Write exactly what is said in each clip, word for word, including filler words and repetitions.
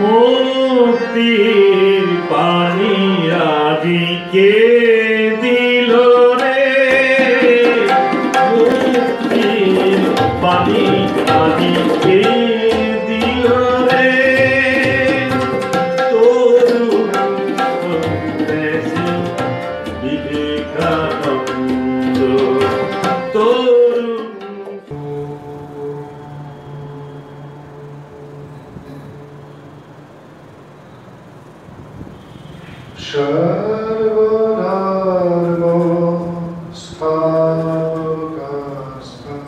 মুক্তির পানি আজি কে দিল রে, মুক্তির পানি আজি কে দিল রে, তরুণ দেশে বিবেকানন্দ তরুণ। সর্বধর্ম স্থাপকাস্থং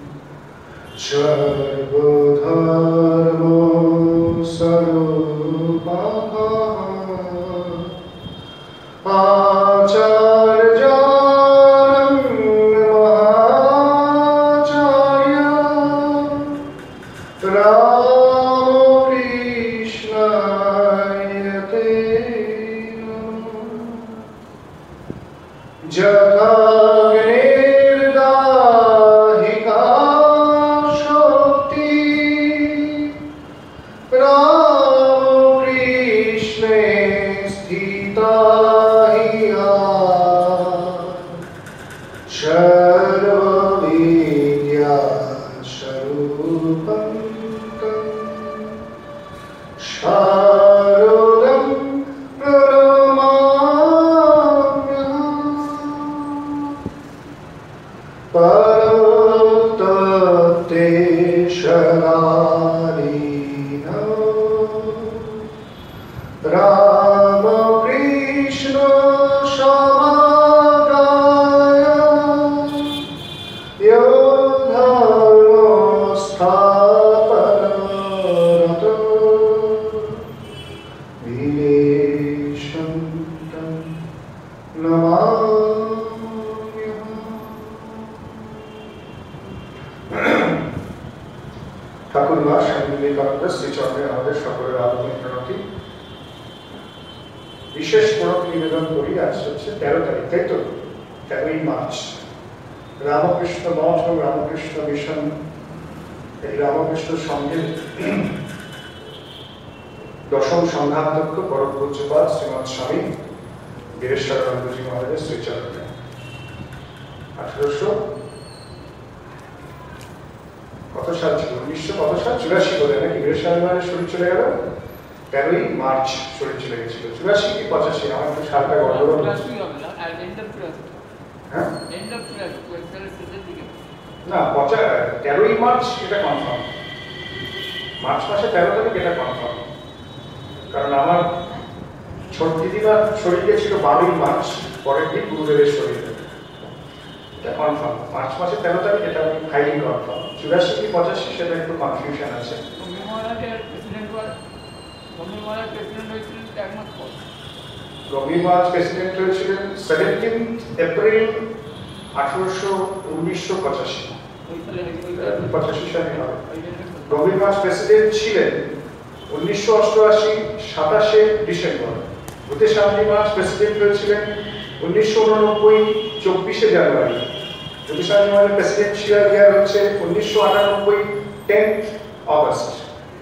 সর্বধর্ম স্বরূপঃ আচার্যং মহাচার্যং রামকৃষ্ণায় তে জগন্নির্দাহিকা শক্তি রামকৃষ্ণে স্থিতা হিয়া সর্ববিদ্যা স্বরূপং শারদং পরততে শরণালীন রামকৃষ্ণ সমাগায় ইয়ো ধর্ম স্থাপনরত বিদেশন্तं নমাম্যহম। ঠাকুরমা স্বামী বিবেকানন্দের শ্রীচরণে আমাদের সকলের আধুনিক প্রণতি, বিশেষ প্রণতি নিবেদন করি। আজ হচ্ছে তেরো তারিখ, তাই তো? তেরোই মার্চ রামকৃষ্ণ মঠ এবং রামকৃষ্ণ মিশন, এই রামকৃষ্ণ সংঘের দশম সংঘাধ্যক্ষ পরম পূজ্যপাদ শ্রীমৎ স্বামী বীরেশ্বরানন্দজি মহারাজের শ্রীচরণে আঠারোশো কত সাল ছিল, উনিশশো কত সাল, চুরাশি বলে নাকি বীরেশ্বরানন্দের শরীর চলে গেল, তেরোই মার্চ শরীর চলে গেছিল। চুরাশি কি পঁচাশি, আমার একটু সালটা গড়বড় হচ্ছে। হ্যাঁ না, পঁচা তেরোই মার্চ এটা কনফার্ম, মার্চ মাসে তেরো তারিখ এটা কনফার্ম, কারণ আমার ছোট দিদিমার শরীর গেছিল বারোই মার্চ, পরের দিন গুরুদেবের শরীর, এটা কনফার্ম। মার্চ মাসে তেরো তারিখ এটা আমি হাইলি কনফার্ম। চুরাশি কি পঁচাশি সেটা একটু কনফিউশন আছে। রবি মহারাজ প্রেসিডেন্ট হয়েছিলেন সেভেন্টিন্থ এপ্রিল আঠারোশো উনিশশো পঁচাশি পঁচাশি সালে হবে। রবি মহারাজ প্রেসিডেন্ট ছিলেন উনিশশো অষ্টআশি সাতাশে ডিসেম্বর। ভূতেশান্তি মহারাজ প্রেসিডেন্ট হয়েছিলেন উনিশশো উননব্বই চব্বিশে জানুয়ারি। ভূতেশান্তি মহারাজের প্রেসিডেন্ট ইয়ার হচ্ছে উনিশশো আটানব্বই টেন্থ অগস্ট।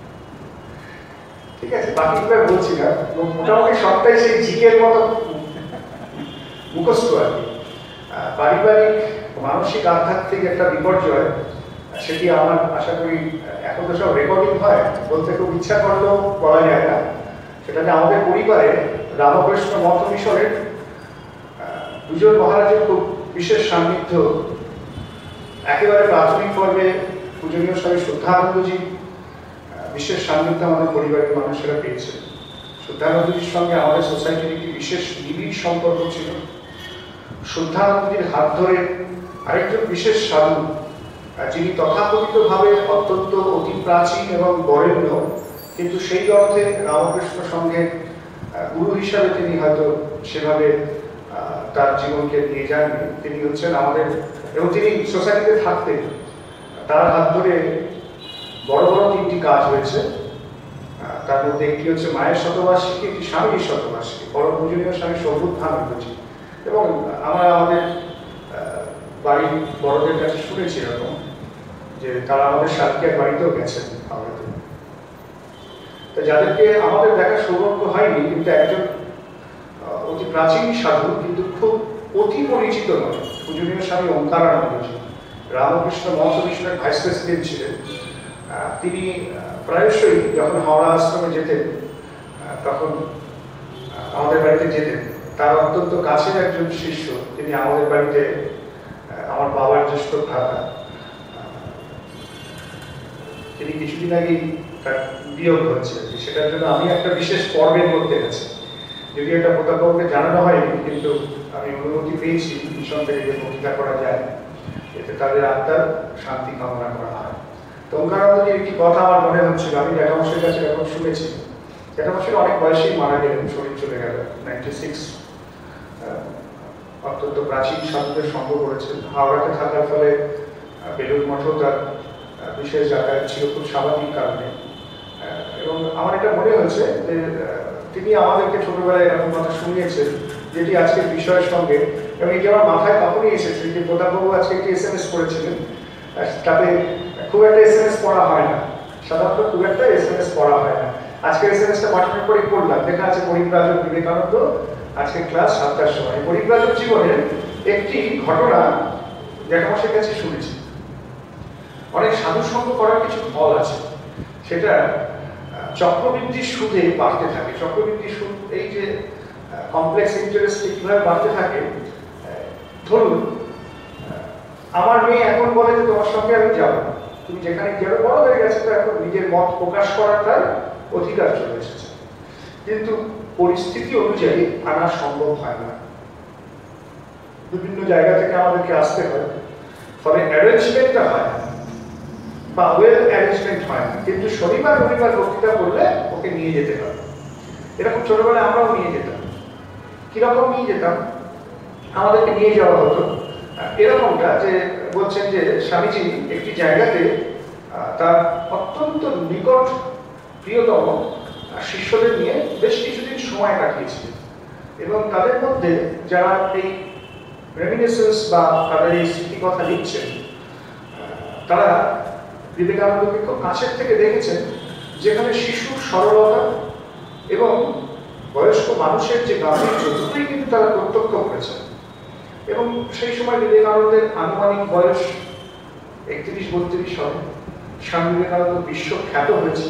ঠিক আছে, বাকিগুলো বলছি না, মোটামুটি সবটাই সেই জিকের মতো মুখস্থ আর কি। পারিবারিক মানসিক আধ্যাত্মিক একটা বিপর্যয়, সেটি আমার আশা করি এখন তো সব রেকর্ডিং হয়, বলতে খুব ইচ্ছা করলেও বলা যায় না। সেটা যে আমাদের পরিবারে রামকৃষ্ণ মঠ মিশনের দুজন মহারাজের খুব বিশেষ সান্নিধ্য, একেবারে প্রাথমিক পর্বে পূজনীয় স্বামী শুদ্ধানন্দজি বিশেষ সান্নিধ্য আমাদের পরিবারের মানুষেরা পেয়েছে। শুদ্ধানন্দজির সঙ্গে আমাদের সোসাইটির একটি বিশেষ নিবিড় সম্পর্ক ছিল। শুদ্ধানন্দজির হাত ধরে আরেকজন বিশেষ সাধু, যিনি তথাকথিতভাবে অত্যন্ত অতি প্রাচীন এবং বরেণ্য, কিন্তু সেই অর্থে রামকৃষ্ণ সংঘের গুরু হিসাবে তিনি হয়তো সেভাবে তার জীবনকে নিয়ে যাননি। তিনি হচ্ছেন আমাদের, এবং তিনি সোসাইটিতে থাকতেন। তার হাত ধরে বড় বড় তিনটি কাজ হয়েছে, তার মধ্যে একটি হচ্ছে মায়ের শতবার্ষিকী, একটি স্বামীর শতবার্ষিকী, পরম পূজনীয় স্বামী সর্বোত্থানন্দজি। এবং আমরা আমাদের বাড়ির বড়দের কাছে শুনেছি এরকম যে তারা আমাদের সাতক্ষীরার বাড়িতেও গেছেন হাওড়াতে। তো যাদেরকে আমাদের দেখার সৌভাগ্য হয়নি, কিন্তু একজন অতি প্রাচীন সাধু, কিন্তু খুব অতি পরিচিত নয়, পূজনীয় স্বামী ওঙ্কারানন্দজি, রামকৃষ্ণ মঠ মিশনের ভাইস প্রেসিডেন্ট ছিলেন। তিনি প্রায়শই যখন হাওড়া আশ্রমে যেতেন তখন আমাদের বাড়িতে যেতেন। তার অত্যন্ত কাছের একজন শিষ্য, তিনি আমাদের বাড়িতে, আমার বাবার জ্যেষ্ঠ ভ্রাতা, তিনি কিছুদিন আগেই তার বিয়োগ হচ্ছে, সেটার জন্য আমি একটা বিশেষ পর্বের মধ্যে আছি। যদি এটা প্রতাপবাবুকে জানানো হয়নি, কিন্তু আমি অনুমতি পেয়েছি মিশন থেকে যে বক্তৃতা করা যায়, এতে তাদের আত্মার শান্তি কামনা করা হয়। তো ওঙ্কারানন্দজির একটি কথা আমার মনে হচ্ছিল, আমি জ্যাঠামশাইয়ের কাছে এখন শুনেছি। জ্যাঠামশাই অনেক বয়সেই মারা গেলেন, শরীর চলে গেল নাইনটি সিক্স। অত্যন্ত প্রাচীন সাধুদের সঙ্গ করেছেন। হাওড়াতে থাকার ফলে বেলুড় মঠও তার বিশেষ যাতায়াত ছিল খুব স্বাভাবিক কারণে। এবং আমার এটা মনে হয়েছে যে তিনি আমাদেরকে ছোটবেলায় এরকম কথা শুনিয়েছেন, যেটি আজকের বিষয়ের সঙ্গে, এবং এটি আমার মাথায় তখনই এসেছে যে প্রতাপবাবু আজকে একটি এস এম এস করেছিলেন, তাতে খুব একটা এস এম এস পড়া হয় না, সাধারণত খুব একটা এস এম এস পড়া হয় না। আজকে এস এম এসটা পাঠানোর পরে পড়লাম, দেখা আছে পরিব্রাজক বিবেকানন্দ, আজকে ক্লাস সাতটার সময়। পরিব্রাজক জীবনের একটি ঘটনা জ্যাঠামশাইয়ের কাছে শুনেছি। অনেক সাধু সঙ্গ করার কিছু ফল আছে, সেটা চক্রবৃদ্ধি সুদে বাড়তে থাকে। চক্রবৃদ্ধি সুদ, এই যে কমপ্লেক্স ইন্টারেস্ট কিভাবে বাড়তে থাকে, ধরুন আমার মেয়ে এখন বলে যে তোমার সঙ্গে আমি যাবো, তুমি যেখানে যাবে, বড় হয়ে গেছে, তো এখন নিজের মত প্রকাশ করার তার অধিকার চলে এসেছে, কিন্তু পরিস্থিতি অনুযায়ী আনা সম্ভব হয় না। বিভিন্ন জায়গা থেকে আমাদেরকে আসতে হয়, ফলে অ্যারেঞ্জমেন্টটা হয় না, বা ওয়েল অ্যারেঞ্জমেন্ট হয় না। কিন্তু শনিবার রবিবার বক্তৃতা করলে ওকে নিয়ে যেতে হবে। এরকম ছোটবেলায় আমরাও নিয়ে যেতাম। কিরকম নিয়ে যেতাম? আমাদেরকে নিয়ে যাওয়া হতো এরকমটা যে বলছেন যে স্বামীজি একটি জায়গাতে তার অত্যন্ত নিকট প্রিয়তম শিষ্যদের নিয়ে বেশ কিছুদিন সময় কাটিয়েছিলেন, এবং তাদের মধ্যে যারা এই রেমিনিসেন্স বা তাদের এই স্মৃতিকথা লিখছেন, তারা বিবেকানন্দকে খুব কাছের থেকে দেখেছেন, যেখানে শিশুর সরলতা এবং বয়স্ক মানুষের যে গাম্ভীর্য, দুটোই কিন্তু তারা প্রত্যক্ষ করেছেন। এবং সেই সময় বিবেকানন্দের আনুমানিক বয়স একত্রিশ বত্রিশ হবে। স্বামী বিবেকানন্দ বিশ্বখ্যাত হয়েছে।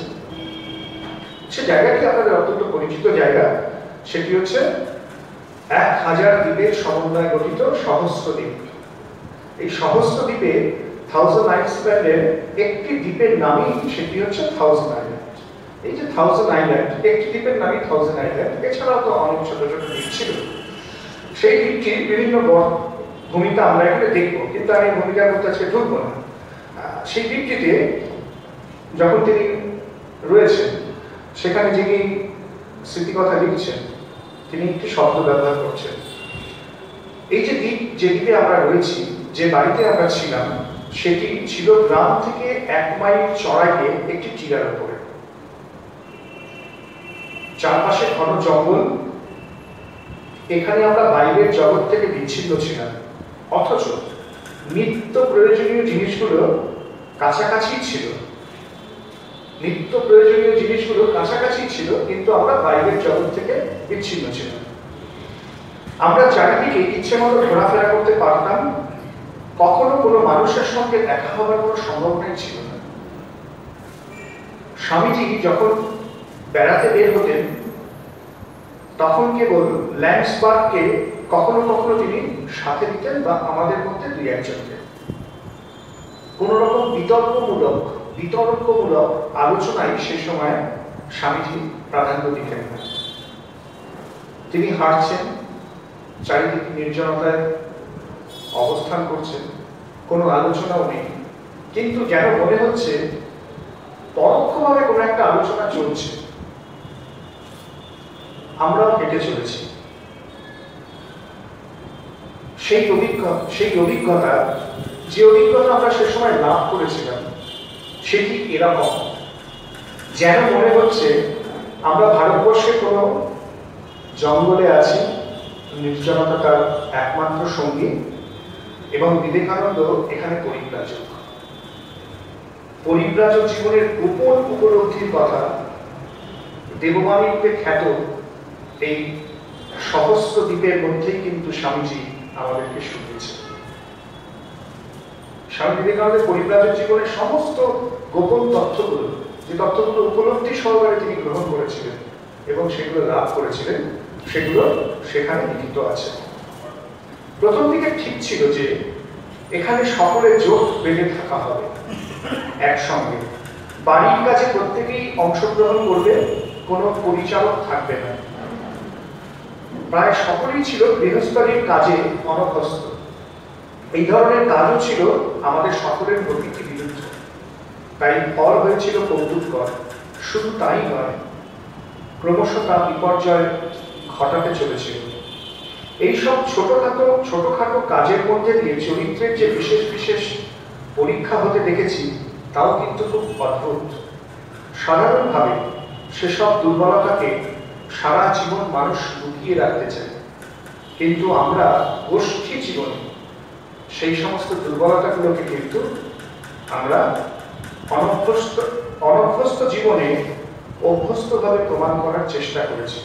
সে জায়গাটি আপনাদের অত্যন্ত পরিচিত জায়গা, সেটি হচ্ছে এক হাজার দ্বীপের সমন্বয়ে গঠিত সহস্রদ্বীপ। এই সহস্রদ্বীপে থাউজেন্ড আইল্যান্ডের একটি দ্বীপের নামই, সেটি হচ্ছে থাউজেন্ড আইল্যান্ড। এই যে থাউজেন্ড আইল্যান্ড, একটি দ্বীপের নামই থাউজেন্ড আইল্যান্ড, এছাড়াও তো অনেক ছোট ছোট দ্বীপ ছিল। সেই দ্বীপটির বিভিন্ন ভূমিকা আমরা এখানে দেখবো, কিন্তু আমি ভূমিকার মধ্যে আজকে ঢুকবো না। সেই দ্বীপটিতে যখন তিনি রয়েছেন, সেখানে যিনি স্মৃতিকথা লিখছেন, তিনি একটি শব্দ ব্যবহার করছেন। এই যে দ্বীপ, যে দ্বীপে আমরা রয়েছি, যে বাড়িতে আমরা ছিলাম, সেটি ছিল গ্রাম থেকে এক মাইল চড়াইয়ে একটি টিলার উপরে। চারপাশে ঘন জঙ্গল। এখানে আমরা বাইরের জগৎ থেকে বিচ্ছিন্ন ছিলাম, অথচ নিত্য প্রয়োজনীয় জিনিসগুলো কাছাকাছি ছিল। নিত্য প্রয়োজনীয় জিনিসগুলো কাছাকাছি ছিল, কিন্তু আমরা বাইরের জগৎ থেকে বিচ্ছিন্ন ছিলাম। আমরা চারিদিকে ইচ্ছে মতো ঘোরাফেরা করতে পারতাম, কখনো কোনো মানুষের সঙ্গে দেখা হওয়ার কোনো সম্ভাবনাই ছিল না। স্বামীজি যখন বেড়াতে বের হতেন, তখন কেবল ল্যান্ডসবার্গকে কখনো কখনো তিনি সাথে দিতেন, বা আমাদের মধ্যে দুই একজনকে। কোন রকম বিতর্কমূলক বিতর্কমূলক আলোচনায় সে সময় স্বামীজি প্রাধান্য দিতেন না। তিনি হাঁটছেন, চারিদিকে নির্জনতায় অবস্থান করছেন, কোনো আলোচনাও নেই, কিন্তু যেন মনে হচ্ছে পরোক্ষভাবে কোনো একটা আলোচনা চলছে। আমরাও হেঁটে চলেছি। সেই অভিজ্ঞতা সেই অভিজ্ঞতা যে অভিজ্ঞতা আমরা সে সময় লাভ করেছিলাম, সেটি এরকম, যেন মনে হচ্ছে আমরা ভারতবর্ষে কোনো জঙ্গলে আছি, নির্জনতা তার একমাত্র সঙ্গী, এবং বিবেকানন্দ এখানে পরিব্রাজক। পরিব্রাজক জীবনের গোপন উপলব্ধির কথা দেববাণী রূপে খ্যাত এই সহস্র দ্বীপের মধ্যেই কিন্তু স্বামীজি আমাদেরকে শুনিয়েছে। স্বামী বিবেকানন্দের পরিব্রাজক জীবনের সমস্ত গোপন তথ্যগুলো, যে তথ্যগুলো উপলব্ধি সহকারে তিনি গ্রহণ করেছিলেন এবং সেগুলো লাভ করেছিলেন, সেগুলো সেখানে লিখিত আছে। প্রথম দিকে ঠিক ছিল যে এখানে সকলে জোট বেঁধে থাকা হবে একসঙ্গে, বাড়ির কাজে প্রত্যেকেই অংশগ্রহণ করবে, কোনো পরিচালক থাকবে না। প্রায় সকলেই ছিল গৃহস্থালির কাজে অনভ্যস্ত। এই ধরনের কাজও ছিল আমাদের সকলের প্রকৃতি বিরুদ্ধ, তাই ফল হয়েছিল কৌতুককর। শুধু তাই নয়, ক্রমশ তা বিপর্যয় ঘটাতে চলেছিল। এইসব ছোটখাটো ছোটখাটো কাজের মধ্যে দিয়ে চরিত্রের যে বিশেষ বিশেষ পরীক্ষা হতে দেখেছি, তাও কিন্তু খুব অদ্ভুত। সাধারণভাবে সেসব দুর্বলতাকে সারা জীবন মানুষ লুকিয়ে রাখতে চায়, কিন্তু আমরা গোষ্ঠী জীবনে সেই সমস্ত দুর্বলতাগুলোকে কিন্তু আমরা অনভ্যস্ত অনভ্যস্ত জীবনে অভ্যস্তভাবে প্রমাণ করার চেষ্টা করেছি।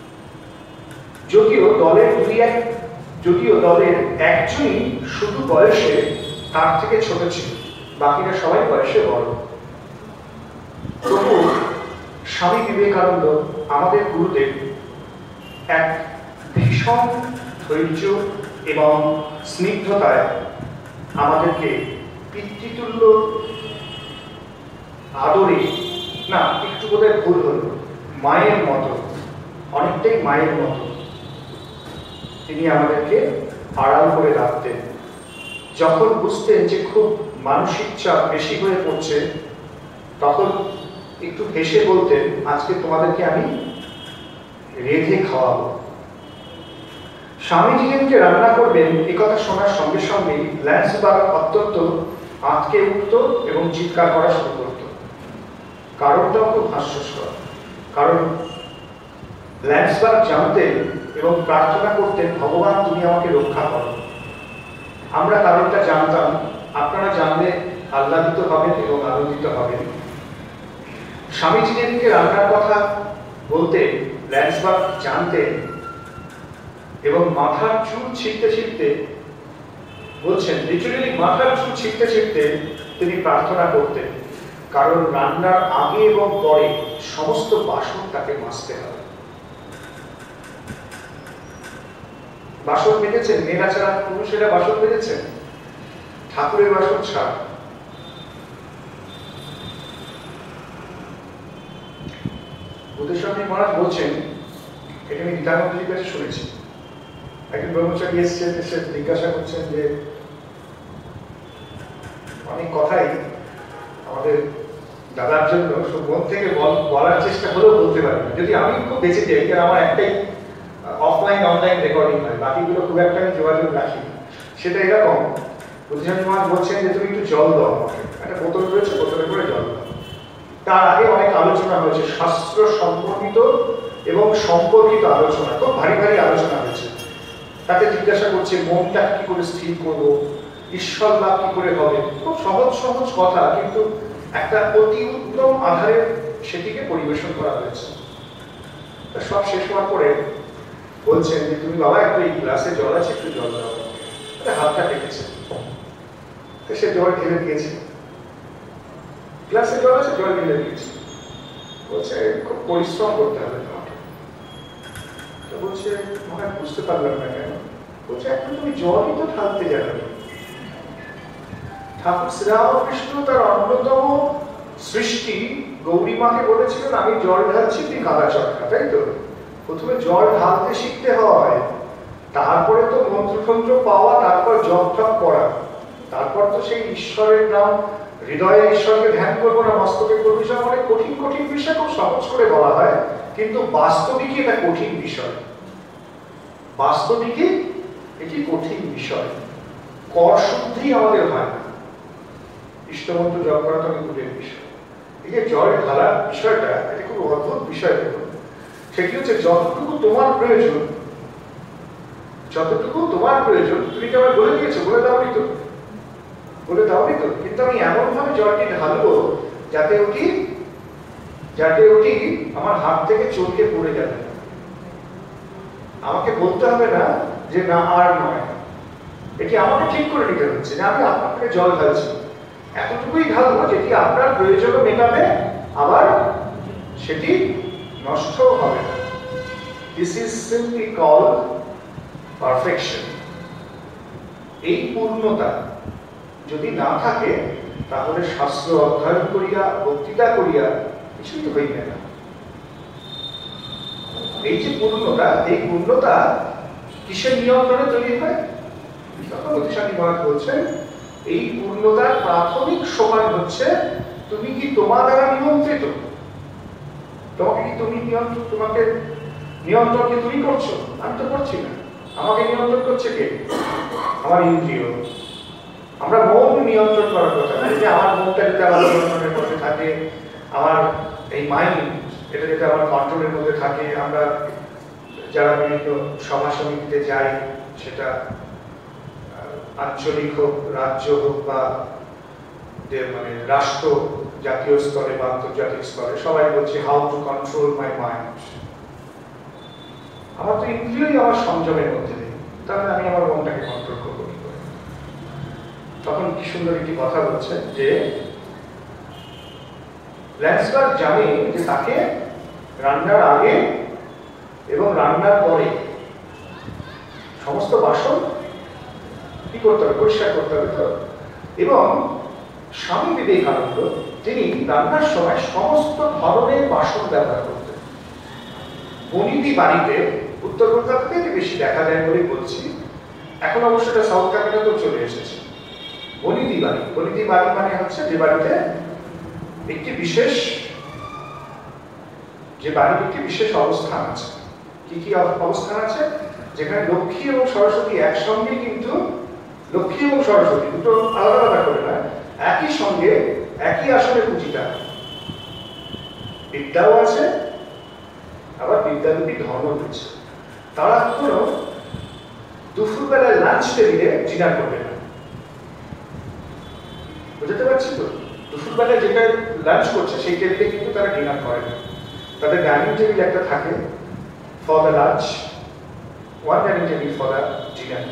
যদিও দলের দুই এক যদিও দলের একজনই শুধু বয়সে তার থেকে ছোট ছিল, বাকিরা সবাই বয়সে বড়। তবু স্বামী বিবেকানন্দ আমাদের গুরুদেব এক ভীষণ ধৈর্য এবং স্নিগ্ধতায় আমাদেরকে পিতৃতুল্য আদরে, না একটু বোধহয় ভুল হল, মায়ের মতো, অনেকটাই মায়ের মতো তিনি আমাদেরকে আড়াল করে রাখতেন। যখন বুঝতেন যে খুব মানসিক চাপ বেশি হয়ে পড়ছে, তখন একটু হেসে বলতেন, আজকে তোমাদেরকে আমি রেঁধে খাওয়াবো। স্বামীজি যেদিকে রান্না করবেন একথা শোনার সঙ্গে সঙ্গেই ল্যান্সবার্গ অত্যন্ত আঁতকে উঠত এবং চিৎকার করা শুরু করত। কারণটাও খুব হাস্যস্কর, কারণ ল্যান্সবার্গ জানতেন এবং প্রার্থনা করতেন, ভগবান তুমি আমাকে রক্ষা করো। আমরা কারণটা জানতাম, আপনারা জানলে আহ্লাদিত হবেন এবং আনন্দিত হবেন। স্বামীজি যেদিকে রান্নার কথা বলতে ল্যান্সবার্গ জানতেন এবং মাথার চুল ছিঁড়তে ছিঁড়তে বলছেন, লিটারেলি মাথার চুল ছিঁড়তে ছিঁড়তে তিনি প্রার্থনা করতেন, কারণ রান্নার আগে এবং পরে সমস্ত বাসন তাকে মাজতে হবে। বাসন মেজেছেন, মেয়েরা ছাড়া পুরুষেরা বাসন মেজেছেন, ঠাকুরের বাসন ছাড়া। বুদ্ধস্বামী মহারাজ বলছেন, এটা আমি গীতানন্দজির কাছে শুনেছি। একজন ব্রহ্মচারী এসছেন, এসে জিজ্ঞাসা করছেন যে অনেক কথাই আমাদের দাদার জন্য মন থেকে বলার চেষ্টা হলেও বলতে পারি না, যদি আমি খুব বেঁচে যাই, কারণ আমার একটাই অফলাইন অনলাইন রেকর্ডিং হয়, বাকিগুলো খুব একটা আমি যোগাযোগ রাখি। সেটা এরকম, বুদ্ধস্বামী মহারাজ বলছেন যে তুমি একটু জল দাও আমাকে, একটা বোতল রয়েছে, বোতলে করে জল দাও। তার আগে অনেক আলোচনা হয়েছে, শাস্ত্র সম্পর্কিত এবং সম্পর্কিত আলোচনা, খুব ভারী ভারী আলোচনা হয়েছে। তাকে জিজ্ঞাসা করছে মনটা কি করে স্থির করবো, ঈশ্বর লাভ কি করে হবে, খুব সহজ সহজ কথা, কিন্তু একটা অতি উত্তম আধারে সেটিকে পরিবেশন করা হয়েছে। সব শেষ হওয়ার পরে বলছেন যে তুমি বাবা একটু এই গ্লাসে জল আছে, একটু জল দাও। হাতটা টেকেছে, সে জল ঢেলে দিয়েছে, গ্লাসে জল আছে, জল ঢেলে দিয়েছে। বলছে খুব পরিশ্রম করতে হবে তোমাকে। তো বলছে মনে বুঝতে পারলাম না কেন। বলছে এখন তুমি জলই তো ঢালতে জানো। ঠাকুর শ্রীরামকৃষ্ণ তার অন্যতম সৃষ্টি গৌরীমাকে বলেছিলেন, আমি জল ঢালছি, তুই কাদা চটকা, তাই তো? প্রথমে জল ঢালতে শিখতে হয়, তারপরে তো মন্ত্রতন্ত্র পাওয়া, তারপর জপ টপ করা, তারপর তো সেই ঈশ্বরের নাম, হৃদয়ে ঈশ্বরকে ধ্যান করবো না মস্তকে করবো, সব অনেক কঠিন কঠিন বিষয় খুব সহজ করে বলা হয়, কিন্তু বাস্তবিকই এটা কঠিন বিষয়। বাস্তবিকই এটি কঠিন বিষয়। কর শুদ্ধি আমাদের হয় না, ইষ্টমন্ত্র জপ করা তো দূরের বিষয়। এই যে জল ঢালার বিষয়টা, এটা খুব অদ্ভুত বিষয়। দেখুন, সেটি হচ্ছে যতটুকু তোমার প্রয়োজন, যতটুকু তোমার প্রয়োজন তুমি কি আমায় বলে দিয়েছো, বলে দাওনি তো, বলে দাওনি তো, কিন্তু আমি এমন ভাবে জলটি ঢালবো যাতে ওটি যাতে ওটি আমার হাত থেকে চলকে পড়ে যাবে, আমাকে বলতে হবে না যে না আর নয়, এটি আমাকে ঠিক করে নিতে হচ্ছে যে আমি আপনাকে জল ঢালছি, এতটুকুই ঢালবো যেটি আপনার প্রয়োজনও মেটাবে, আবার সেটি নষ্টও হবে না। This is simply called perfection. এই পূর্ণতা যদি না থাকে তাহলে শাস্ত্র অধ্যয়ন করিয়া বক্তৃতা করিয়া কিছুই হইবে না। এই যে পূর্ণতা, এই পূর্ণতা কিসের নিয়ন্ত্রণে তৈরি হয়? তখন অতিশানী মহারাজ বলছেন এই পূর্ণতার প্রাথমিক সোপান হচ্ছে তুমি কি তোমার দ্বারা নিয়ন্ত্রিত, তোমাকে কি তুমি নিয়ন্ত্রণ, তোমাকে নিয়ন্ত্রণ কি তুমি করছো? আমি তো করছি না, আমাকে নিয়ন্ত্রণ করছে কে? আমার ইন্দ্রিয়। আমরা মন নিয়ন্ত্রণ করার কথা না, যে আমার মনটা যদি আমার নিয়ন্ত্রণের মধ্যে থাকে, আমার এই মাইন্ড এটা যদি আমার কন্ট্রোলের মধ্যে থাকে, আমরা যারা বিভিন্ন সভা সমিতিতে যাই, সেটা আঞ্চলিক হোক, রাজ্য হোক বা মানে রাষ্ট্র, জাতীয় স্তরে বা আন্তর্জাতিক স্তরে, সবাই বলছে how to control my mind. আমার তো ইন্দ্রিয়ই আমার সংযমের মধ্যে নেই, তাহলে আমি আমার মনটাকে কন্ট্রোল করবো কি করে? তখন কি সুন্দর একটি কথা বলছে যে ল্যান্সবার্গ জানে যে তাকে রান্নার আগে এবং রান্নার পরে সমস্ত বাসন কি করতে হবে? পরিষ্কার করতে হবে তো। এবং স্বামী বিবেকানন্দ তিনি রান্নার সময় সমস্ত ধরনের বাসন ব্যবহার করতেন। বনিদি বাড়িতে উত্তর কলকাতাতে বেশি দেখা যায় বলে বলছি, এখন অবশ্য এটা সাউথ ক্যাপিটালেও চলে এসেছে। বনিদি বাড়ি, বনিদি বাড়ি মানে হচ্ছে যে বাড়িতে একটি বিশেষ, যে বাড়ির একটি বিশেষ অবস্থান আছে। কি কি অবস্থান আছে? যেখানে লক্ষ্মী এবং সরস্বতী একসঙ্গে, কিন্তু লক্ষ্মী এবং সরস্বতী দুটো আলাদা আলাদা করে না, একই সঙ্গে একই আসনে পূজিতা। বিদ্যাও আছে, আবার বিদ্যারূপী ধর্ম রয়েছে। তারা কোনো দুপুরবেলায় লাঞ্চ টেবিলে ডিনার করবে না, বুঝতে পারছি তো? দুপুরবেলায় যেটা লাঞ্চ করছে সেই টেবিলে কিন্তু তারা ডিনার করে না। তাদের ডাইনিং টেবিল একটা থাকে for the lunch, one dining table for the dinner.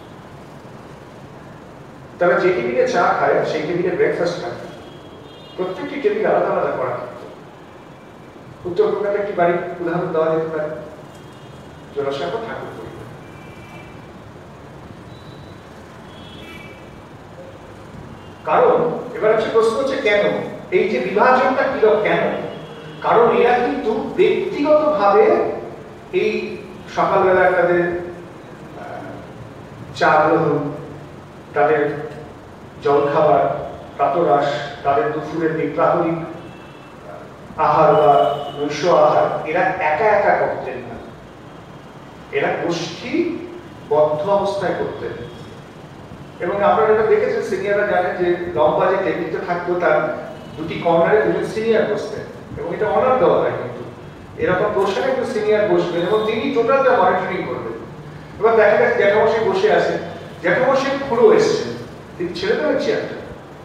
তারা যে টেবিলে চা খায় সেই টেবিলে ব্রেকফাস্ট খায়। প্রত্যেকটি টেবিল আলাদা আলাদা করা থাকতো। উত্তর কলকাতার একটি বাড়ির উদাহরণ দেওয়া যেতে পারে, জোড়াসাঁকো ঠাকুর পরিবার। কারণ এবার হচ্ছে প্রশ্ন হচ্ছে কেন এই যে বিভাজনটা কি, কেন? কারণ এরা কিন্তু ব্যক্তিগতভাবে এই সকালবেলা তাদের চা গ্রহণ, তাদের জলখাবার, প্রাতরাশ, তাদের দুপুরের প্রাথমিক আহার বা নৈশ আহার এরা একা একা করতেন না, এরা গোষ্ঠী বদ্ধ অবস্থায় করতেন। এবং আপনারা এটা দেখেছেন, সিনিয়ররা জানেন যে লম্বা যে টেবিলটা থাকতো তার দুটি কর্নারে দুজন সিনিয়র বসতেন, এবং এটা অনার দেওয়া হয়। কিন্তু এরকম পোশাকে একটু সিনিয়র বসবেন এবং তিনি টোটালটা মনিটরিং করবেন। এবার দেখা গেছে জ্যাঠামশাই বসে আছেন, জ্যাঠামশাই খুঁড়ো এসছেন, তিনি ছেড়ে দেবেন চেয়ারটা,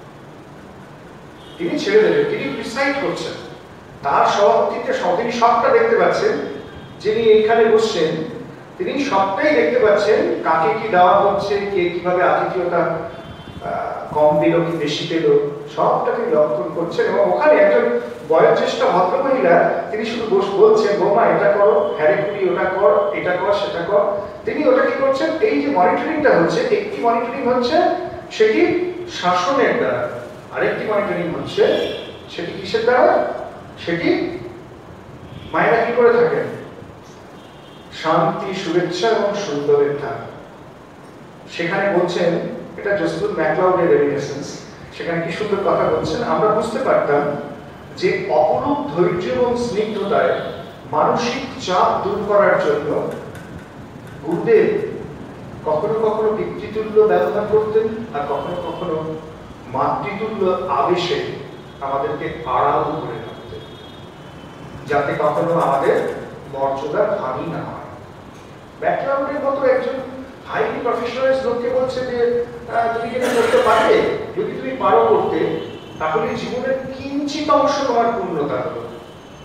তিনি ছেড়ে দেবেন, তিনি প্রিসাইড করছেন। তার সভাপতিত্বে তিনি সবটা দেখতে পাচ্ছেন, যিনি এইখানে বসছেন তিনি সবটাই দেখতে পাচ্ছেন, কাকে কি দেওয়া হচ্ছে, কে কিভাবে আতিথেয়তা কম দিল কি বেশি পেল, সবটা তিনি লক্ষণ করছেন। এবং ওখানে একজন বয়োজ্যেষ্ঠ ভদ্রমহিলা, তিনি শুধু বলছেন বৌমা এটা করো, হ্যারে কুড়ি ওটা কর, এটা কর, সেটা কর। তিনি ওটা কি করছেন, এই যে মনিটরিংটা হচ্ছে, একটি মনিটরিং হচ্ছে সেটি শাসনের দ্বারা, আরেকটি মনিটরিং হচ্ছে সেটি কিসের দ্বারা, সেটি মায়েরা কি করে থাকেন, শান্তি, শুভেচ্ছা এবং সুন্দরের ধারা। সেখানে বলছেন, এটা জসপুর ম্যাকলাউডের রেমিনিসেন্স, সেখানে কি সুন্দর কথা বলছেন, আমরা বুঝতে পারতাম যে অপরূপ ধৈর্য এবং স্নিগ্ধতায় মানসিক চাপ দূর করার জন্য গুরুদেব কখনো কখনো পিতৃতুল্য ব্যবহার করতেন, আর কখনো কখনো মাতৃতুল্য আবেশে আমাদেরকে আড়াল করে রাখতেন, যাতে কখনো আমাদের মর্যাদার হানি না হয়। ম্যাকলাউডের মতো একজন হাইলি প্রফেশনালাইজড লোককে বলছে যে তুমি যেটা করতে পারবে, যদি তুমি পারো করতে, তাহলে জীবনের কিঞ্চিত অংশ তোমার পূর্ণতা হলো।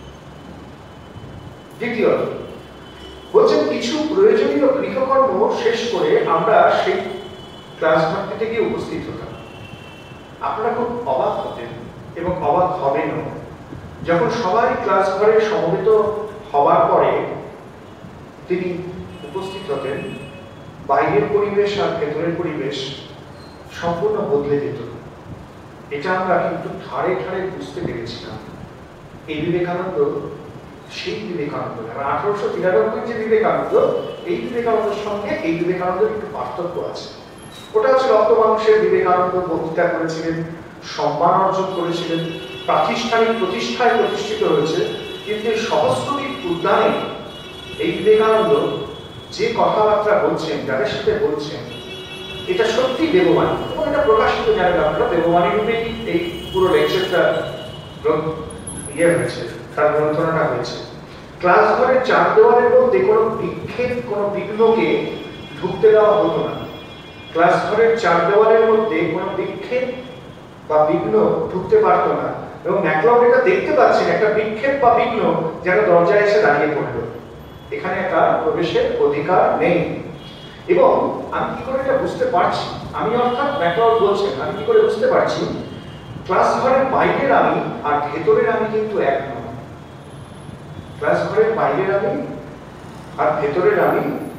দ্বিতীয়ত বলছেন কিছু প্রয়োজনীয় গৃহকর্ম শেষ করে আমরা সেই ক্লাস ঘরটিতে গিয়ে উপস্থিত হতাম। আপনারা খুব অবাক হতেন এবং অবাক হবেনও যখন সবাই ক্লাস ঘরে সমবেত হওয়ার পরে তিনি উপস্থিত হতেন, বাইরের পরিবেশ আর ভেতরের পরিবেশ সম্পূর্ণ বদলে যেত। এটা আমরা কিন্তু ধারে ধারে বুঝতে পেরেছিলাম। এই বিবেকানন্দ সেই বিবেকানন্দ আঠারোশো তিরানব্বই যে বিবেকানন্দ, এই বিবেকানন্দের সঙ্গে এই বিবেকানন্দের একটু পার্থক্য আছে। ওটা হচ্ছে রক্ত মাংসের বিবেকানন্দ, বক্তৃতা করেছিলেন, সম্মান অর্জন করেছিলেন, প্রাতিষ্ঠানিক প্রতিষ্ঠায় প্রতিষ্ঠিত হয়েছে। কিন্তু এই সহস্রদীপ উদ্যানে এই বিবেকানন্দ যে কথাবার্তা বলছেন, যাদের সাথে বলছেন, এটা সত্যি দেববাণী এবং এটা প্রকাশিত জানেন আপনারা, দেববাণী রূপে এই পুরো লেকচারটা ইয়ে হয়েছে, তার গ্রন্থনাটা হয়েছে। ক্লাস ঘরের চার দেওয়ালের মধ্যে কোনো বিক্ষেপ, কোনো বিঘ্নকে ঢুকতে দেওয়া হতো না। ক্লাস ঘরের চার দেওয়ালের মধ্যে কোনো বিক্ষেপ বা বিঘ্ন ঢুকতে পারতো না। এবং ম্যাকলড এটা দেখতে পাচ্ছেন, একটা বিক্ষেপ বা বিঘ্ন যেন দরজায় এসে দাঁড়িয়ে পড়লো, এখানে তার প্রবেশের অধিকার নেই। এবং আমি কি করে এটা বুঝতে পারছি, আমি অর্থাৎ ম্যাকলড বলছেন, আমি কি করে বুঝতে পারছি ক্লাস ঘরের বাইরের আমি আর ভেতরের আমি কিন্তু এক নয়। ক্লাস ঘরের বাইরের আমি আর ভেতরের আমি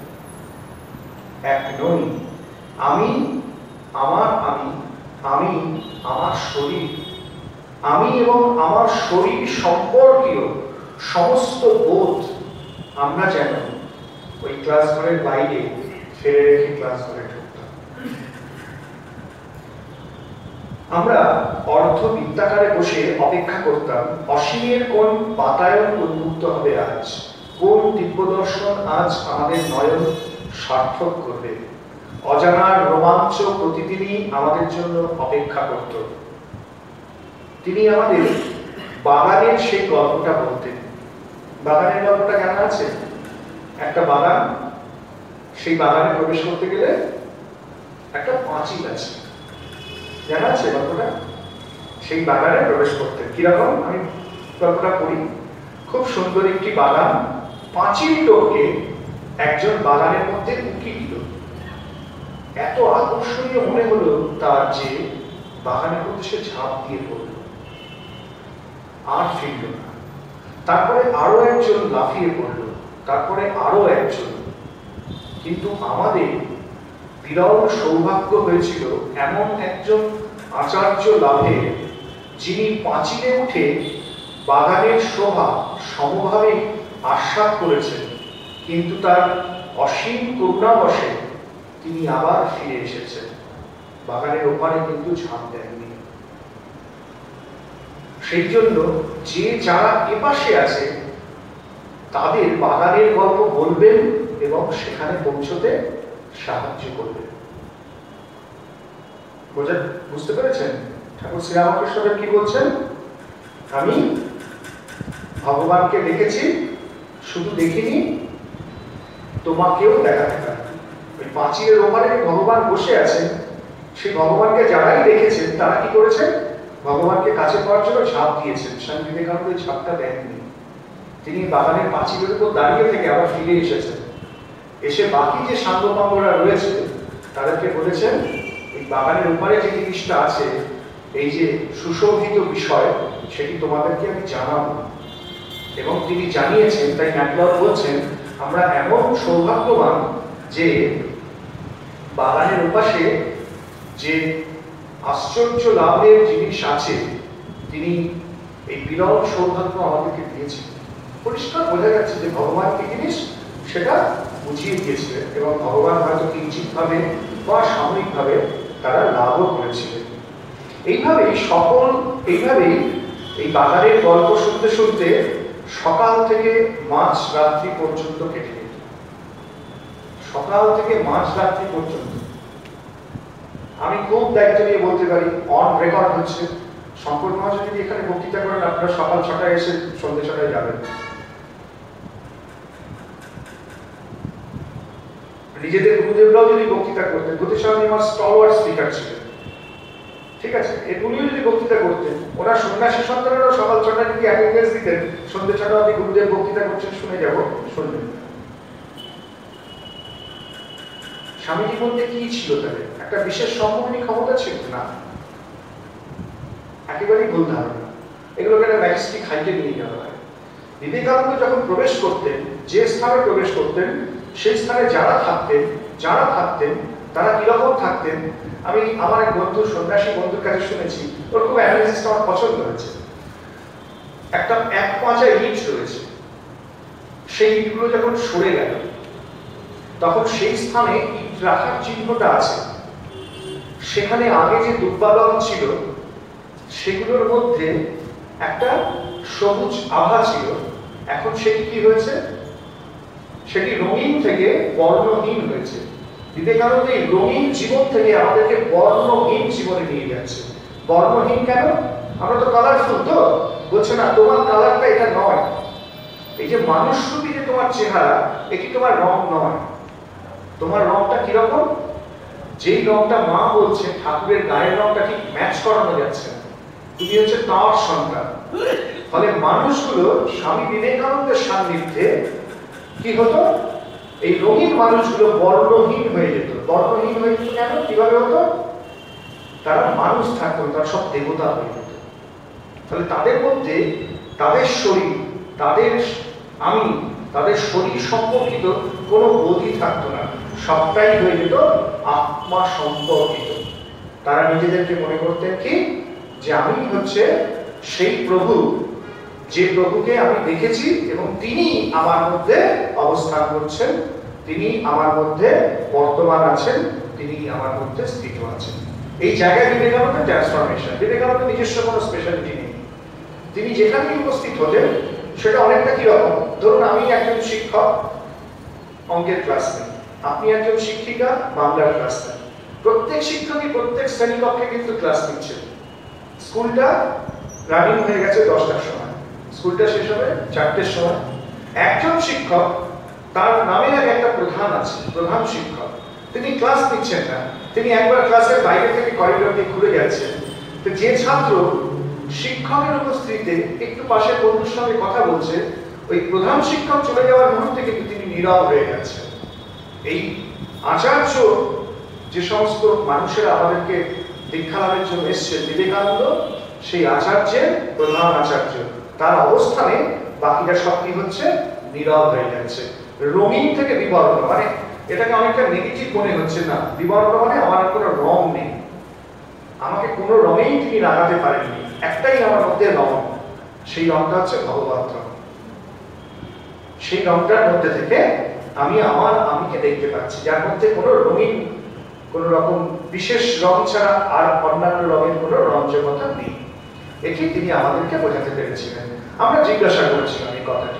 এক নই। আমি আমার আমি, আমি আমার শরীর, আমি এবং আমার শরীর সম্পর্কীয় সমস্ত বোধ আমরা যেন ওই ক্লাস ঘরের বাইরে ফেলে রেখে ক্লাস ঘরে ঢুকতাম। আমরা অর্ধ বৃত্তাকারে বসে অপেক্ষা করতাম অসীমের কোন বাতায়ন উন্মুক্ত হবে আজ, কোন দিব্য দর্শন আজ আমাদের নয়ন সার্থক করবে। অজানার রোমাঞ্চ প্রতিদিনই আমাদের জন্য অপেক্ষা করত। তিনি আমাদের বাগানের সেই গল্পটা বলতেন। বাগানের গল্পটা জানা আছে? একটা বাগান, সেই বাগানে প্রবেশ করতে গেলে একটা পাঁচিল আছে, জানা আছে গল্পটা? সেই বাগানে প্রবেশ করতে কিরকম, আমি গল্পটা পড়ি। খুব সুন্দর একটি বাগান, পাঁচিল টপকে একজন বাগানের মধ্যে উঁকি দিল। এত আকর্ষণীয় মনে হলো তার যে বাগানের মধ্যে সে ঝাঁপ দিয়ে পড়ল, আর ফিরল না। তারপরে আরো একজন লাফিয়ে পড়ল, তারপরে আরো একজন। কিন্তু আমাদের বিরল সৌভাগ্য হয়েছিল এমন একজন আচার্য লাভে, যিনি পাঁচিলে উঠে বাগানের শোভা সমভাবে আস্বাদ করেছেন, কিন্তু তার অসীম করুণাবশে তিনি আবার ফিরে এসেছেন। বাগানের ওপারে কিন্তু ঝাঁপ দেননি। সেই জন্য যে যারা এপাশে আছে তাদের বাগানের গল্প বলবেন এবং সেখানে পৌঁছতে সাহায্য করবেন। বুঝতে পেরেছেন ঠাকুর শ্রীরামকৃষ্ণদেব কি বলছেন? আমি ভগবানকে দেখেছি, শুধু দেখিনি, তোমাকেও দেখাতে পারি। ওই পাঁচিলের ওপারে ভগবান বসে আছেন, সেই ভগবানকে যারাই দেখেছেন তারা কি করেছেন? ভগবানকে কাছে পাওয়ার জন্য ঝাঁপ দিয়েছেন। স্বামী বিবেকানন্দ এই ঝাঁপটা দেননি। তিনি বাগানের পাঁচিলের উপর দাঁড়িয়ে থেকে আবার ফিরে এসেছেন। এসে বাকি যে সাঙ্গপাঙ্গরা রয়েছে তাদেরকে বলেছেন, এই বাগানের উপরে যে জিনিসটা আছে, এই যে সুশোভিত বিষয়, সেটি তোমাদেরকে আমি জানাবো। এবং তিনি জানিয়েছেন। তাই ম্যাকলড বলছেন, আমরা এমন সৌভাগ্যবান যে বাগানের উপাসে যে আশ্চর্য লাভের জিনিস আছে, তিনি এই বিরল সৌভাগ্য আমাদেরকে দিয়েছেন। পরিষ্কার বোঝা যাচ্ছে যে ভগবান কি জিনিস সেটা বুঝিয়ে দিয়েছিলেন, এবং ভগবান হয়তো কিঞ্চিত ভাবে বা সাময়িকভাবে তারা লাভও করেছিলেন। এইভাবেই সকল এইভাবেই এই বাগানের গল্প শুনতে শুনতে সকাল থেকে মাঝ রাত্রি পর্যন্ত কেটে যেত। সকাল থেকে মাঝ রাত্রি পর্যন্ত। আমি খুব দায়িত্ব নিয়ে বলতে পারি, অন রেকর্ড হচ্ছে, শঙ্কর মহাশয় যদি এখানে বক্তৃতা করেন, আপনারা সকাল ছটায় এসে সন্ধ্যে ছটায় যাবেন। নিজেদের গুরুদেবরাও যদি বক্তৃতা করতেন, গুরুদেব স্বামী আমার স্টলওয়ার্ড স্পিকার ছিলেন, ঠিক ঠিক আছে, এগুলিও যদি বক্তৃতা করতেন, ওনার সন্ন্যাসী সন্তানেরও সকাল ছটায় যদি অ্যাটেন্ডেন্স দিতেন, সন্ধ্যে ছটা অবধি গুরুদেব বক্তৃতা করছেন শুনে যাব, শুনবেন। স্বামীজির মধ্যে কি ছিল তাহলে? একটা বিশেষ সম্মোহনী ক্ষমতা ছিল না, একেবারেই ভুল ধারণা। এগুলোকে একটা ম্যাজিস্ট্রিক হাইটে নিয়ে যাওয়া হয়। বিবেকানন্দ যখন প্রবেশ করতেন, যে স্থানে প্রবেশ করতেন, সেই স্থানে যারা থাকতেন যারা থাকতেন তারা কিরকম থাকতেন, আমি আমার এক বন্ধু সন্ন্যাসী বন্ধুর কাছে শুনেছি, ওর খুব অ্যানালিসিসটা আমার পছন্দ হয়েছে। একটা এক পাঁচা ইট রয়েছে, সেই ইটগুলো যখন সরে গেল তখন সেই স্থানে ইট রাখার চিহ্নটা আছে। সেখানে আগে যে দুর্বালন ছিল সেগুলোর মধ্যে একটা সবুজ আভা ছিল, এখন সেটি কি হয়েছে? সেটি রঙিন থেকে বর্ণহীন হয়েছে। বিবেকানন্দ এই রঙিন জীবন থেকে আমাদেরকে বর্ণহীন জীবনে নিয়ে যাচ্ছে। বর্ণহীন কেন? আমরা তো কালারফুল, তো বলছে না তোমার কালারটা এটা নয়, এই যে মানুষরূপী যে তোমার চেহারা, এটি তোমার রং নয়। তোমার রংটা কিরকম? যেই রংটা মা বলছে ঠাকুরের গায়ের রংটা ঠিক ম্যাচ করানো যাচ্ছে না, তুমি হচ্ছে তার সন্তান। ফলে মানুষগুলো স্বামী বিবেকানন্দের সান্নিধ্যে কি হতো? এই রঙিন মানুষগুলো বর্ণহীন হয়ে যেত। বর্ণহীন হয়ে যেত কেন? কিভাবে হতো? তারা মানুষ থাকতো, তারা সব দেবতা হয়ে যেত। তাহলে তাদের মধ্যে তাদের শরীর, তাদের আমি, তাদের শরীর সম্পর্কিত কোনো বোধই থাকতো না, সবটাই হয়ে যেত আত্মা সম্পর্কিত। তারা নিজেদেরকে মনে করতেন কি, যে আমি হচ্ছে সেই প্রভু, যে প্রভুকে আমি দেখেছি এবং তিনি আমার মধ্যে অবস্থান করছেন, তিনি আমার মধ্যে বর্তমান আছেন, তিনি আমার মধ্যে স্থিত আছেন। এই জায়গায় বিবেকানন্দের ট্রান্সফরমেশন। বিবেকানন্দ নিজস্ব কোনো স্পেশালিটি নেই, তিনি যেখানে উপস্থিত হতেন সেটা অনেকটা কিরকম। ধরুন আমি একজন শিক্ষক, অঙ্কের ক্লাস নেই, আপনি একজন শিক্ষিকা, বাংলার ক্লাস নেন। প্রত্যেক শিক্ষকই প্রত্যেক শ্রেণীকক্ষে কিন্তু ক্লাস নিচ্ছেন। স্কুলটা রানিং হয়ে গেছে দশটার সময়, স্কুলটা শেষ হবে চারটের সময়। একজন শিক্ষক, তার নামে আগে একটা প্রধান আছে, প্রধান শিক্ষক, তিনি ক্লাস নিচ্ছেন না, তিনি একবার ক্লাসের বাইরে থেকে করিডোর দিয়ে ঘুরে যাচ্ছেন। তো যে ছাত্র শিক্ষকের উপস্থিতিতে একটু পাশে বন্ধুর সঙ্গে কথা বলছে, ওই প্রধান শিক্ষক চলে যাওয়ার মুহূর্তে কিন্তু তিনি নীরব হয়ে যাচ্ছেন। এই আচার্য যে সমস্ত মানুষেরা আমাদেরকে দীক্ষা লাভের জন্য এসছেন, বিবেকানন্দ সেই আচার্যের প্রধান আচার্য, তার অবস্থানে বাকিরা সব কি হচ্ছে? নীরব হয়ে যাচ্ছে। রঙিন থেকে বিবর্ণ, মানে এটাকে অনেকটা নেগেটিভ মনে হচ্ছে না। বিবর্ণ মানে আমার কোনো রং নেই, আমাকে কোনো রঙেই তিনি লাগাতে পারেননি, একটাই আমার মধ্যে রং, সেই রংটা হচ্ছে ভগবত রং। সেই রংটার মধ্যে থেকে আমি আমার আমিকে দেখতে পাচ্ছি, যার মধ্যে কোনো রঙিন, কোন রকম বিশেষ রং ছাড়া আর অন্যান্য রঙের কোনো রঞ্জকতা নেই। এটি তিনি আমাদেরকে বোঝাতে পেরেছিলেন। আমরা জিজ্ঞাসা করেছিলাম এই কথাটি,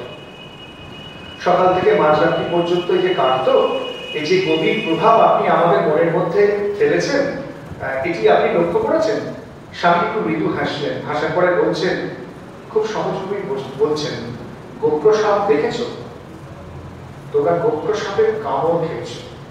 সকাল থেকে মাঝরাত্রি পর্যন্ত এই যে কাটতো, এই যে গভীর প্রভাব আপনি আমাদের মনের মধ্যে ফেলেছেন, এটি আপনি লক্ষ্য করেছেন? স্বামী একটু মৃদু হাসলেন, হাসার পরে বলছেন, খুব সহজভাবেই বলছেন, গোপ্র সাপ দেখেছ? তোমরা গোপ্র সাপের কামড় খেয়েছ।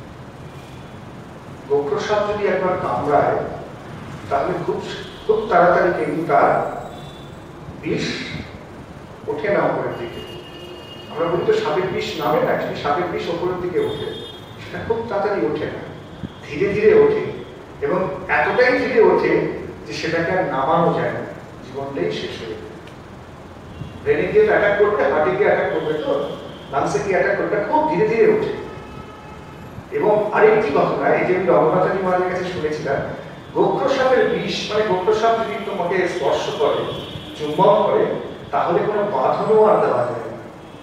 গোপ্র সাপ যদি একবার কামড়ায় তাহলে খুব খুব তাড়াতাড়ি কিন্তু তার বিষ ওঠে না উপরের দিকে। আমরা বলি তো সাপের বিষ নামে না, কিন্তু সাপের বিষ উপরের দিকে ওঠে, সেটা খুব তাড়াতাড়ি ওঠে না, ধীরে ধীরে ওঠে, এবং এতটাই ধীরে ওঠে যে সেটাকে আর নামানো যায় না, জীবনটাই শেষ হয়ে যায়। ব্রেনে গিয়ে অ্যাটাক করবে, হার্টে গিয়ে অ্যাটাক করবে, তো লাংসে গিয়ে অ্যাটাক করবে, খুব ধীরে ধীরে ওঠে। এবং আরেকটি ঘটনা, এই যে আমি রঘুনাথাজি মহারাজের কাছে শুনেছিলাম, গোপ্র সাপের বিষ, মানে গোপ্র সাপ যদি তোমাকে স্পর্শ করে, চুম্বন করে, তাহলে কোনো বাঁধনও আর দেওয়া যায় না,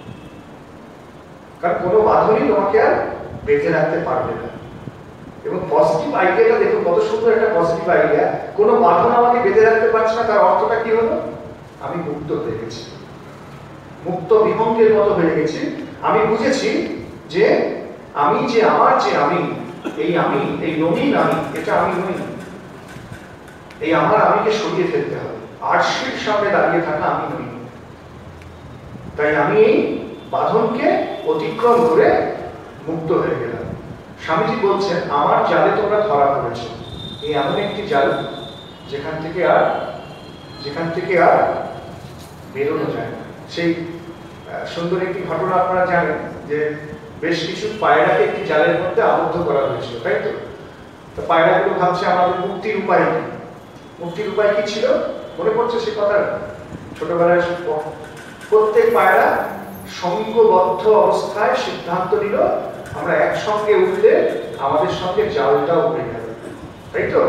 কারণ কোনো বাঁধনই তোমাকে আর বেঁধে রাখতে পারবে না। এবং পজিটিভ আইডিয়াটা দেখুন, কত সুন্দর একটা পজিটিভ আইডিয়া। কোনো বাঁধন আমাকে বেঁধে রাখতে পারছে না, তার অর্থটা কি হলো? আমি মুক্ত হয়ে গেছি, মুক্ত বিহঙ্গের মতো হয়ে গেছি। আমি বুঝেছি যে আমি যে আমার যে আমি, এই আমি, এই রঙিন আমি, এটা আমি নই। এই আমার আমিকে সরিয়ে ফেলতে হবে, আরশির সামনে দাঁড়িয়ে থাকা আমি নই। তাই আমি এই বাঁধনকে অতিক্রম করে মুক্ত হয়ে গেলাম। স্বামীজি বলছেন, আমার জালে তোমরা ধরা পড়েছ। এই এমন একটি জাল যেখান থেকে আর যেখান থেকে আর বেরোনো যায় না। সেই সুন্দর একটি ঘটনা আপনারা জানেন যে বেশ কিছু পায়রাকে একটি জালের মধ্যে আবদ্ধ করা হয়েছিল, তাই তো? তো পায়রাগুলো ভাবছে আমাদের মুক্তির উপায় কি? মুক্তির উপায় কি ছিল মনে পড়ছে সে কথা? ছোটবেলায় প্রত্যেক পায়রা সঙ্গবদ্ধ অবস্থায় সিদ্ধান্ত নিল আমরা একসঙ্গে উঠলে আমাদের সঙ্গে জালটা উঠে গেল, তাই তো?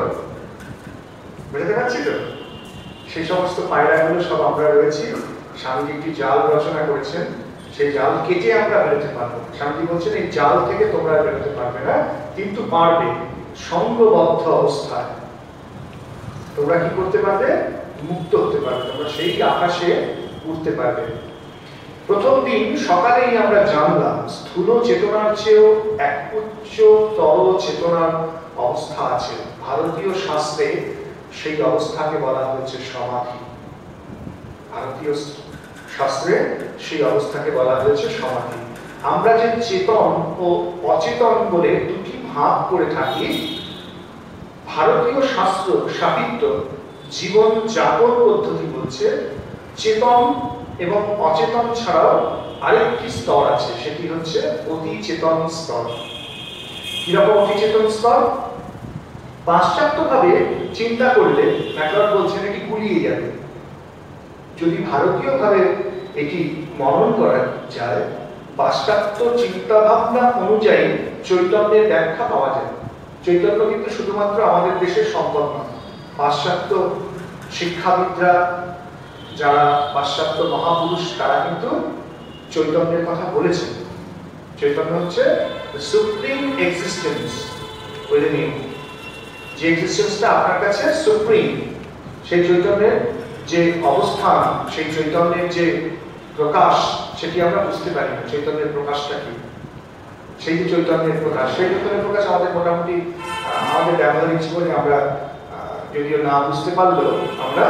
বুঝতে পারছি তো? সেই সমস্ত পায়রাগুলো সব আমরা রয়েছি। স্বামীজি একটি জাল রচনা করেছেন, সেই জাল কেটে আমরা বেরোতে পারবো। স্বামীজি বলছেন এই জাল থেকে তোমরা বেরোতে পারবে না, কিন্তু পারবে সঙ্গবদ্ধ অবস্থায় তোমরা কি করতে পারবে? মুক্ত হতে পারবে, তোমরা সেই আকাশে উঠতে পারবে। প্রথম দিন সকালেই আমরা জানলাম স্থূল চেতনার চেয়েও এক উচ্চতর চেতনার অবস্থা আছে। ভারতীয় শাস্ত্রে সেই অবস্থাকে বলা হয়েছে সমাধি। ভারতীয় শাস্ত্রে সেই অবস্থাকে বলা হয়েছে সমাধি। আমরা যে চেতন ও অচেতন বলে দুটি ভাগ করে থাকি, ভারতীয় শাস্ত্র সাহিত্য জীবন যাপন পদ্ধতি বলছে চেতন এবং অচেতন ছাড়াও আরেকটি স্তর আছে, সেটি হচ্ছে অতি চেতন স্তর। কিরকম অতি চেতন স্তর? পাশ্চাত্য ভাবে চিন্তা করলে ম্যাকলড বলছেন এটি গুলিয়ে যাবে। যদি ভারতীয় ভাবে এটি মনন করা যায়, পাশ্চাত্য চিন্তা ভাবনা অনুযায়ী চৈতন্যের ব্যাখ্যা পাওয়া যায়। চৈতন্য কিন্তু শুধুমাত্র আমাদের দেশের সম্পদ নয়। পাশ্চাত্য শিক্ষাবিদরা, যারা পাশ্চাত্য মহাপুরুষ, তারা কিন্তু চৈতন্যের কথা বলেছেন। চৈতন্য হচ্ছে সুপ্রিম এক্সিস্টেন্স উইদিন ইউ। যে এক্সিস্টেন্সটা আপনার কাছে সুপ্রিম, সেই চৈতন্যের যে অবস্থান, সেই চৈতন্যের যে প্রকাশ, সেটি আমরা বুঝতে পারি না। চৈতন্যের প্রকাশটা কি? সেই যে চৈতন্যের প্রকাশ, সেই চৈতন্যের প্রকাশ আমাদের মোটামুটি আমাদের ব্যবহারিক জীবনে আমরা যদিও না বুঝতে পারলেও আমরা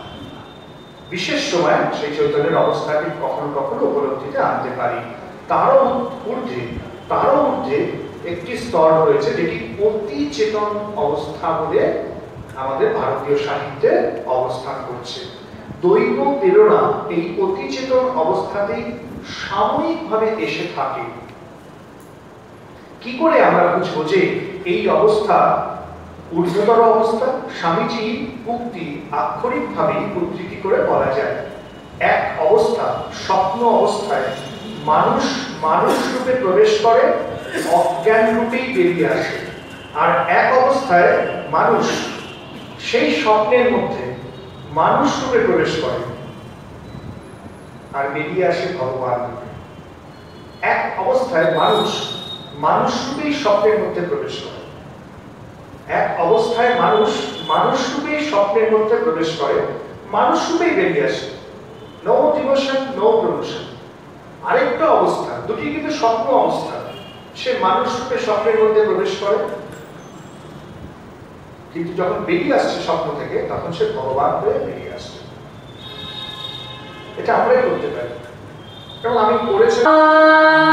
বিশেষ সময় সেই চৈতন্যের অবস্থাকে কখনো কখনো উপলব্ধিতে আনতে পারি। তারও ঊর্ধ্বে তারও ঊর্ধ্বে একটি স্তর রয়েছে যেটি অতি চেতন অবস্থা বলে আমাদের ভারতীয় সাহিত্যে অবস্থান করছে। দৈব প্রেরণা এই অতি চেতন অবস্থাতেই সাময়িকভাবে এসে থাকে। কি করে আমরা বুঝবো যে এই অবস্থা ঊর্ধ্বতর অবস্থা? স্বামীজি উক্তি আক্ষরিকভাবে উদ্ধৃতি করে বলা যায়, এক অবস্থা স্বপ্ন অবস্থায় মানুষ মানুষ রূপে প্রবেশ করে, অজ্ঞান রূপেই বেরিয়ে আসে। আর এক অবস্থায় মানুষ সেই স্বপ্নের মধ্যে মানুষ রূপে প্রবেশ করে আর বেরিয়ে আসে ভগবান রূপে। এক অবস্থায় মানুষ মানুষ রূপেই স্বপ্নের মধ্যে প্রবেশ করে, এক অবস্থায় মানুষ মানুষ রূপেই স্বপ্নের মধ্যে প্রবেশ করে, মানুষ রূপেই বেরিয়ে আসে। No devotion, no promotion. আরেকটা অবস্থা, দুটি কিন্তু স্বপ্ন অবস্থা। সে মানুষ রূপে স্বপ্নের মধ্যে প্রবেশ করে, কিন্তু যখন বেরিয়ে আসছে স্বপ্ন থেকে, তখন সে ভগবান হয়ে বেরিয়ে আসছে। এটা আমরাই করতে পারি। এবং আমি করেছি